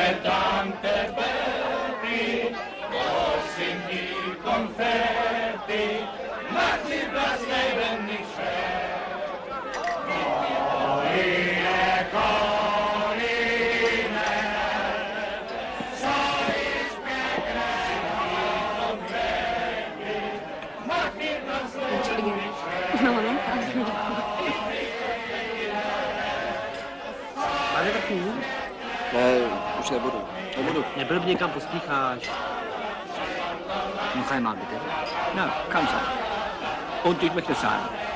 Máte takový? Ne, už nebudu. Nebyl by někam pospícháš. Noch einmal bitte. Na, komm schon. Und ich möchte sagen,